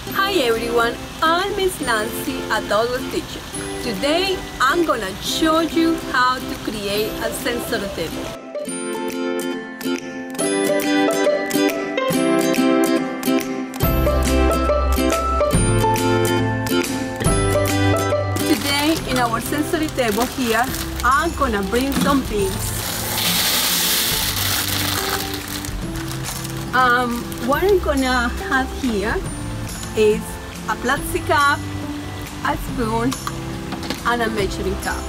Hi everyone, I'm Miss Nancy at Douglas Teacher. Today I'm gonna show you how to create a sensory table. Today in our sensory table here, I'm gonna bring some beans. What I'm gonna have here is a plastic cup, a spoon, and a measuring cup.